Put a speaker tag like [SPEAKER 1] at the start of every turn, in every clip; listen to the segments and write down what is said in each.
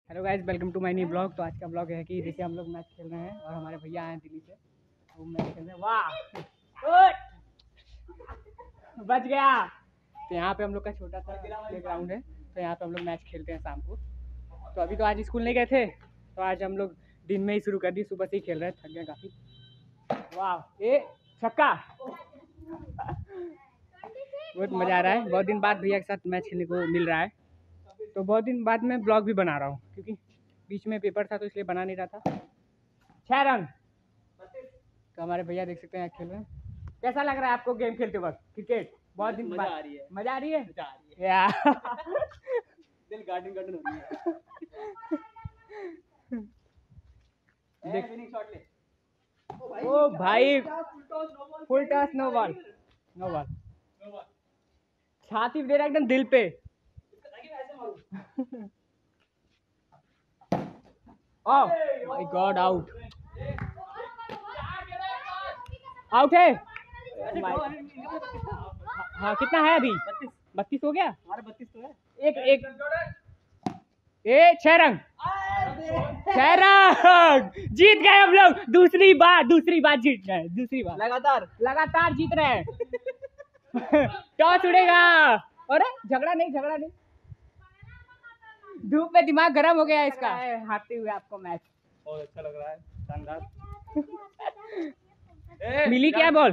[SPEAKER 1] Hello guys, welcome to my new blog. तो आज का ब्लॉग है कि जैसे हम लोग मैच खेल रहे हैं और हमारे भैया आए हैं दिल्ली से, वो मैच खेल रहे हैं। वाह, बच गया। तो यहाँ पे हम लोग का छोटा सा प्ले ग्राउंड है, तो यहाँ पे हम लोग मैच खेलते हैं शाम को। तो अभी तो आज स्कूल नहीं गए थे, तो आज हम लोग दिन में ही शुरू कर दी, सुबह से ही खेल रहे हैं, थक गए काफ़ी। वाह, ये छक्का। बहुत मज़ा आ रहा है, बहुत दिन बाद भैया के साथ मैच खेलने को मिल रहा है। तो बहुत दिन बाद मैं ब्लॉग भी बना रहा हूँ, क्योंकि बीच में पेपर था तो इसलिए बना नहीं रहा था। 6 रन। तो हमारे भैया देख सकते हैं खेल रहे हैं। कैसा लग रहा है आपको गेम खेलते वक्त क्रिकेट? बहुत दिन बाद मजा आ रही है। मजा आ रही है यार। दिल गार्डन गार्डन हो रही है। देख शॉट ले। ओ भाई, full toss, no ball, no ball. छाती दे रहा एकदम दिल पे। Oh my god, out. Out है। हाँ, कितना है अभी? 32 हो गया। 32 तो है। एक 6 रन। 6 रन जीत गए हम लोग। दूसरी बार जीत गए। दूसरी बार लगातार जीत रहे हैं। टॉस उड़ेगा। अरे झगड़ा नहीं। धूप में दिमाग गर्म हो गया इसका। हारते हुए आपको मैच बहुत अच्छा लग रहा है, शानदार। मिली क्या बॉल?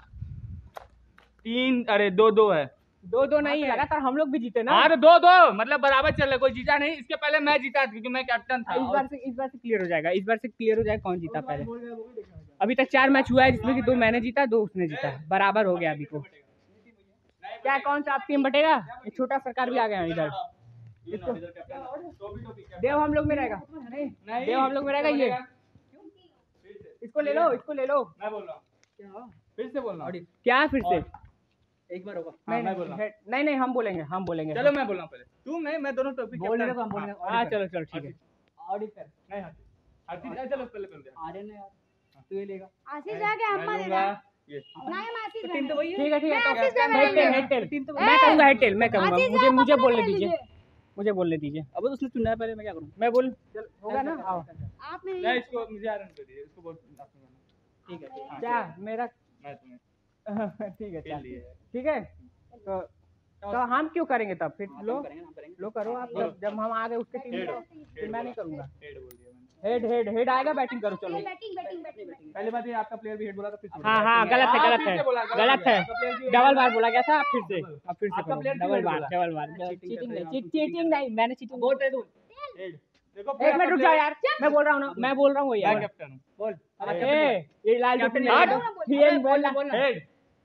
[SPEAKER 2] 3, अरे 2-2 है।
[SPEAKER 1] 2-2 नहीं है, लगातार हम लोग भी जीते ना।
[SPEAKER 2] हाँ तो 2-2 मतलब बराबर चल रहा है, कोई जीता नहीं। इसके पहले मैं जीता क्योंकि मैं कैप्टन था।
[SPEAKER 1] इस बार से क्लियर हो जाएगा। कौन जीता पहले। अभी तक 4 मैच हुआ है, जिसमें कि 2 मैंने जीता, 2 उसने जीता। बराबर हो गया अभी को। क्या कौन सा आप टीम बटेगा? एक छोटा सरकार भी आ गया इधर। इसको देव हम लोग में रहेगा। नहीं, देव हम लोग में रहेगा। ये इसको ले लो।
[SPEAKER 2] मैं बोल रहा हूँ फिर से बोलना।
[SPEAKER 1] क्या फिर से?
[SPEAKER 2] एक बार होगा।
[SPEAKER 1] नहीं, हम बोलेंगे।
[SPEAKER 2] चलो मैं बोल रहा हूँ पहले। तुम नहीं, मैं दोनों टॉपिक
[SPEAKER 1] बोल रहे हो, हम बोलेंगे। हाँ चलो ठीक है।
[SPEAKER 2] ऑडिटर नहीं हाथी चलो पहले बोल दे।
[SPEAKER 1] आर्यन ने यार तू ये लेगा।
[SPEAKER 3] आशीष जाके अम्मा दे दे।
[SPEAKER 2] ये
[SPEAKER 3] नहीं मैं आशीष
[SPEAKER 1] टीम तो वही है। ठीक है।
[SPEAKER 3] आशीष जाना
[SPEAKER 1] हेड टेल। मैं करूंगा हेड टेल। मैं करूंगा। मुझे बोलने दीजिए। अब उसने चुना है, पहले मैं क्या करूं? मैं बोल होगा ना। आओ
[SPEAKER 3] आप नहीं।
[SPEAKER 2] नहीं, इसको मुझे आरन कर दिए, इसको बहुत आपने माना। ठीक है।
[SPEAKER 1] क्या मेरा?
[SPEAKER 2] मैं तुम्हें
[SPEAKER 1] ठीक है,
[SPEAKER 2] खेल लिए।
[SPEAKER 1] ठीक है। तो हम क्यों करेंगे तब? फिर लो करो आप। जब हम आ गए उसके टीम में, फिर मैं नहीं करूंगा।
[SPEAKER 2] हेड बोल दिया मैंने।
[SPEAKER 1] हेड आएगा। बैटिंग करो। चलो
[SPEAKER 3] बैटिंग।
[SPEAKER 2] पहले बात ये, आपका प्लेयर भी हेड बोला था फिर से।
[SPEAKER 1] हाँ गलत है। डबल बार बोला गया था। अब फिर से
[SPEAKER 2] आपका प्लेयर
[SPEAKER 1] डबल बार। चीटिंग नहीं, मैंने चीटिंग बोल रहे तू।
[SPEAKER 2] हेड देखो।
[SPEAKER 1] एक मिनट रुक जाओ यार, मैं बोल रहा हूँ ना। मैं बोल रहा हूँ
[SPEAKER 2] मैं
[SPEAKER 1] यार।
[SPEAKER 2] कैप्टन हूं। बोल।
[SPEAKER 1] ये लाल
[SPEAKER 2] कैप्टन
[SPEAKER 1] ये बोलना
[SPEAKER 2] हेड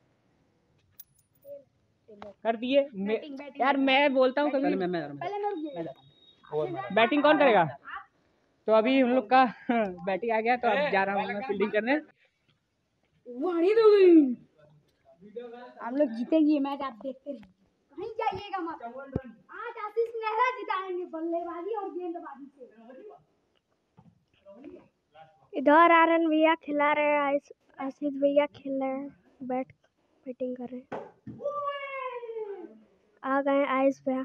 [SPEAKER 1] कर दिए। यार मैं बोलता हूँ कभी।
[SPEAKER 3] पहले मैं
[SPEAKER 1] बैटिंग कौन करेगा? तो अभी हम लोग का बैटिंग आ गया, तो अब जा रहा हूँ मैं फील्डिंग करने।
[SPEAKER 3] हम लोग जीतेंगे मैच, आप देखते रहिए। कहीं जाइएगा मत। आज आशीष नेहरा जिताएंगे बल्लेबाजी और गेंदबाजी से। इधर आर्यन भैया खिला रहे हैं, आशीष भैया खेल रहे हैं, बैटिंग कर रहे हैं। आ गए आयुष भैया।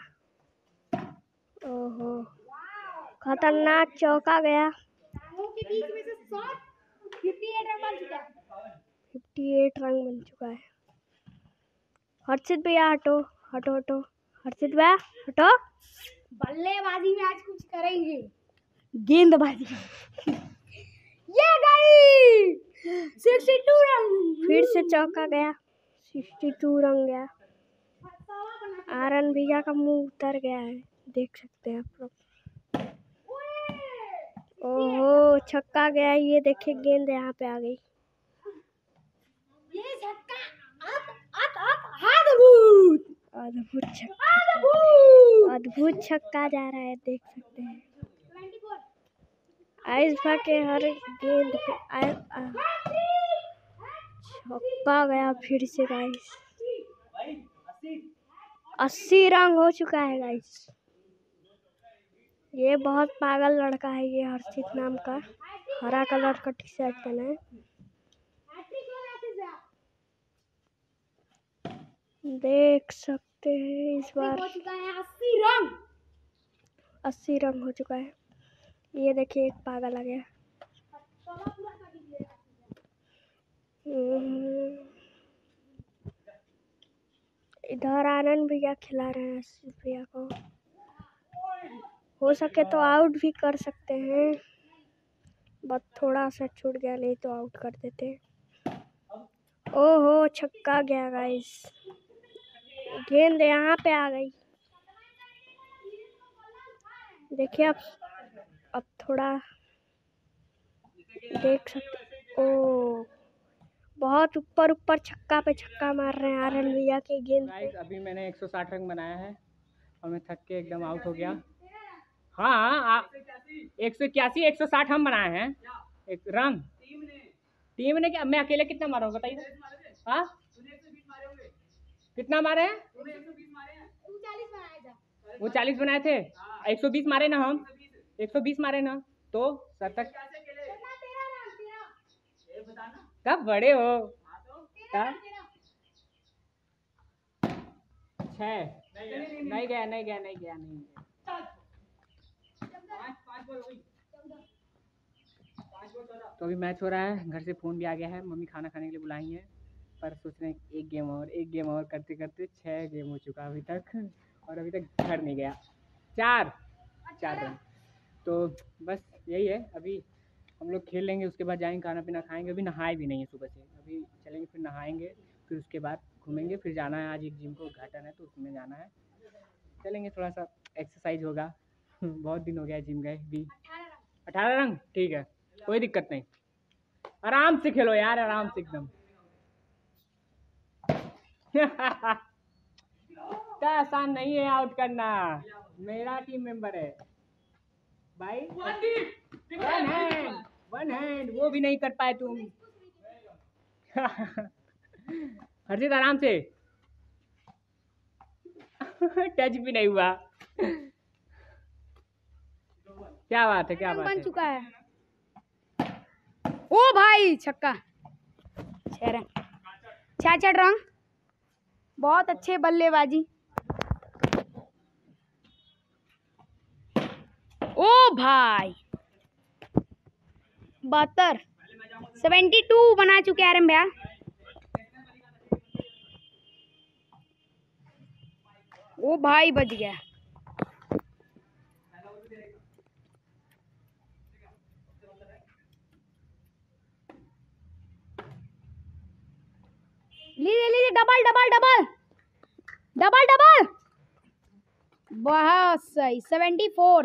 [SPEAKER 3] ओहो, खतरनाक चौका गया। के बीच में से शॉट 58 रन बन चुका है। हर्षित भैया हटो। हर्षित भैया हटो। बल्लेबाजी में आज कुछ करेंगे, गेंदबाजी। ये गई 62 रन। फिर से चौका गया, 62 रन गया। आर्यन भैया का मुंह उतर गया है, देख सकते हैं आप लोग। ओहो, छक्का गया। ये देखिए गेंद यहाँ पे आ गई। ये छक्का अद्भुत छक्का जा रहा है, देख सकते हैं। आयुष भा के हर गेंद पे छक्का गया फिर से गाइस। 80 रन हो चुका है गाइस। ये बहुत पागल लड़का है, ये हर्षित नाम का, हरा कलर का टी शर्ट पहना है। देख सकते हैं इस बार 80 रन हो चुका है। ये देखिए एक पागल आ गया। इधर आनंद भैया खिला रहे हैं आशीष भैया को। हो सके तो आउट भी कर सकते हैं, बस थोड़ा सा छूट गया, नहीं तो आउट कर देते। ओहो छक्का गया गाइस, गेंद यहाँ पे आ गई। देखिए अब थोड़ा देख सकते। ओ बहुत ऊपर ऊपर छक्का पे छक्का मार रहे हैं आर्यन भैया के गेंद पे।
[SPEAKER 1] अभी मैंने 160 रन बनाया है और मैं थक के एकदम आउट हो गया। हाँ 181 160 हम बनाए हैं एक रन। टीम ने क्या, मैं अकेले कितना मारा हूँ बताइए। हाँ कितना मारे हैं? वो 40 बनाए थे, 120 मारे ना हम, 120 मारे ना, तो सर तक कब बड़े हो? कब? 6 नहीं गया। तो अभी मैच हो रहा है, घर से फ़ोन भी आ गया है, मम्मी खाना खाने के लिए बुलाई है, पर सोच रहे हैं एक गेम और करते करते 6 गेम हो चुका अभी तक, और अभी तक घर नहीं गया। 4 रन। तो बस यही है, अभी हम लोग खेल लेंगे, उसके बाद जाएंगे खाना पीना खाएंगे। अभी नहाए भी नहीं है सुबह से, अभी चलेंगे फिर नहाएंगे, फिर उसके बाद घूमेंगे, फिर जाना है आज एक जिम को उद्घाटन है तो उसमें जाना है, चलेंगे, थोड़ा सा एक्सरसाइज होगा। बहुत दिन हो गया जिम गए भी। 18 रन ठीक है, कोई दिक्कत नहीं, आराम से खेलो यार, आराम से एकदम। इतना आसान नहीं है आउट करना, मेरा टीम मेंबर है भाई। वन हैंड वो भी नहीं कर पाए तुम। हर्षित आराम से। टच भी नहीं हुआ। क्या बात है, क्या बात है।
[SPEAKER 3] बन चुका है। ओ भाई छक्का। 6 रन, 66 रन, बहुत अच्छे बल्लेबाजी। ओ भाई 72, 72 बना चुके आर्यन भैया। ओ भाई बच गया। लीजिए double double double double double, बहुत सही। 74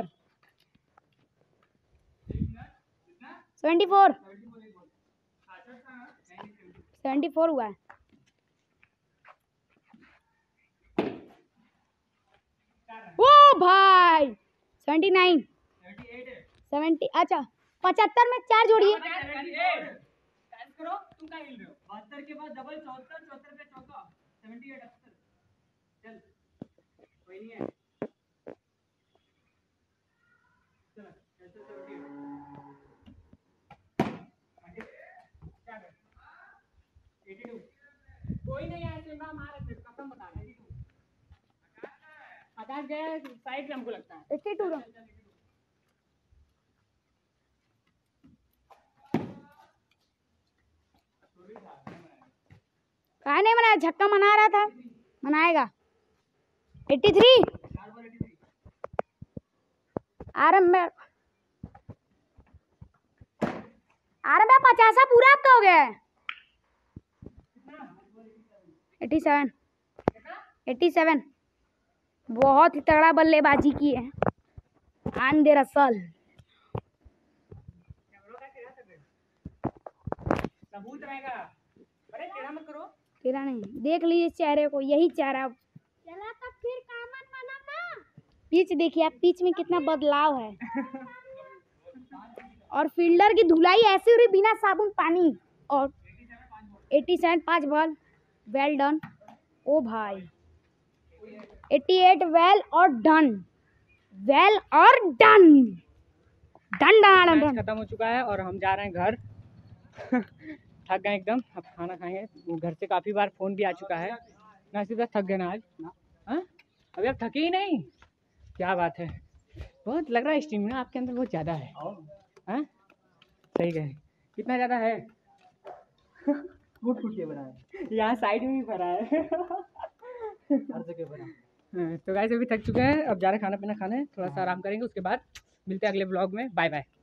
[SPEAKER 3] हुआ है। ओ भाई 79 70, अच्छा 75 में 4 जोड़िए।
[SPEAKER 1] तुम क्या हिल रहे हो? 72 के बाद डबल 74, 74 पे चौका 78 78। चल कोई नहीं है, चल 82। कोई नहीं है, सिंगा मार रहे थे, कसम बता रहे हैं। आकाश गया साइड से, हमको लगता है
[SPEAKER 3] 82 रन। कहा नहीं मनाया, झक्का मना रहा था, मनाएगा। 83 आरम में 50 पूरा आपका हो गया है। 87 बहुत ही तगड़ा बल्लेबाजी की है आंदे रसल।
[SPEAKER 1] सबूत रहेगा, अरे टेढ़ा मत करो,
[SPEAKER 3] तेरा नहीं, देख लीजिए चेहरे को, यही चेहरा। चला तो फिर कामन बना ना। पिच देखिए आप, पिच में कितना बदलाव है। और फील्डर की धुलाई ऐसी हो रही बिना साबुन पानी। और 87 5 बॉल, वेल डन। ओ भाई 88 वेल और डन, वेल और डन डन डन डन।
[SPEAKER 1] खत्म हो चुका है और हम जा रहे हैं घर। थक गए एकदम, अब खाना खाएंगे। घर से काफ़ी बार फ़ोन भी आ चुका है ना, सीधा थक गए ना आज ना। हाँ अभी आप थके ही नहीं, क्या बात है। बहुत लग रहा है स्टेमिना आपके अंदर बहुत ज़्यादा है। हाँ सही कहे, कितना ज़्यादा है?
[SPEAKER 2] फूट फूट के बना है,
[SPEAKER 1] यहाँ साइड में भी भरा है।
[SPEAKER 2] हर जगह बना।
[SPEAKER 1] तो गाइस अभी थक चुके हैं, अब जा रहे हैं खाना पीना खाने, थोड़ा सा आराम करेंगे, उसके बाद मिलते हैं अगले ब्लॉग में। Bye bye.